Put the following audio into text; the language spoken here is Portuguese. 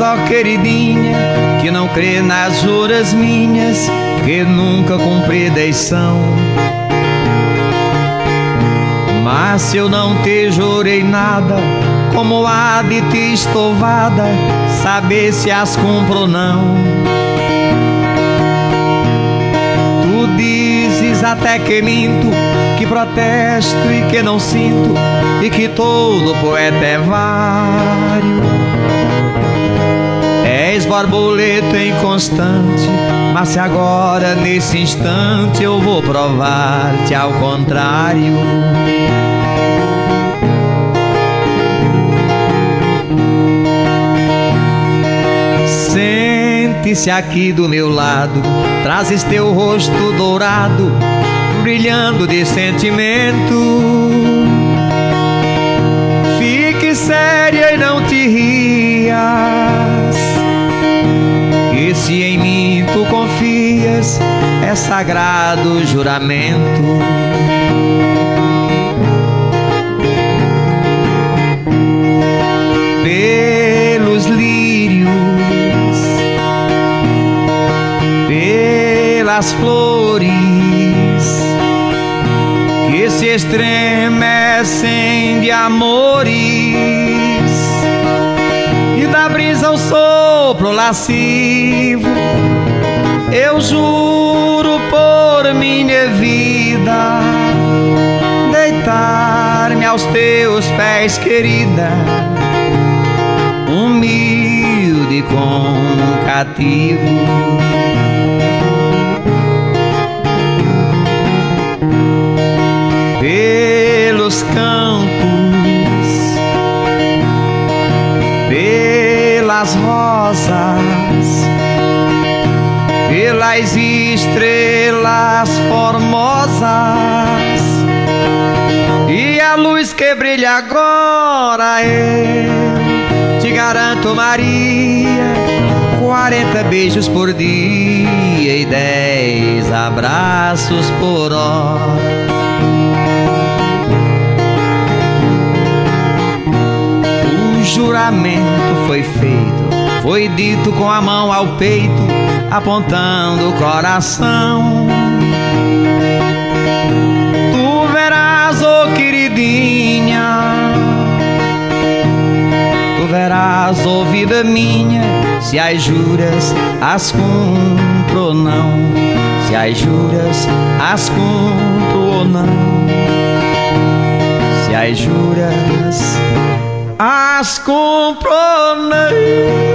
ó queridinha, que não crê nas juras minhas, que nunca cumpri deição. Mas se eu não te jurei nada, como há de te estovada saber se as cumpro ou não? Tu dizes até que minto, que protesto e que não sinto, e que todo poeta é vário. És borboleta inconstante, mas se agora nesse instante eu vou provar-te ao contrário. Sente-se aqui do meu lado, trazes teu rosto dourado, brilhando de sentimento. Fique séria e não te rias, que se em mim tu confias, é sagrado juramento. Pelos lírios, pelas flores que se estremecem de amores, e da brisa o sopro lascivo, eu juro por minha vida deitar-me aos teus pés, querida, humilde como cativo. Pelos campos, pelas rosas, pelas estrelas formosas, e a luz que brilha agora, eu te garanto, Maria, 40 beijos por dia e 10 abraços por hora. O juramento foi feito, foi dito com a mão ao peito, apontando o coração. Tu verás, oh queridinha, tu verás, oh vida minha, se as juras as cumpro ou não, se as juras as cumpro ou não, se as juras as cumpro ou não.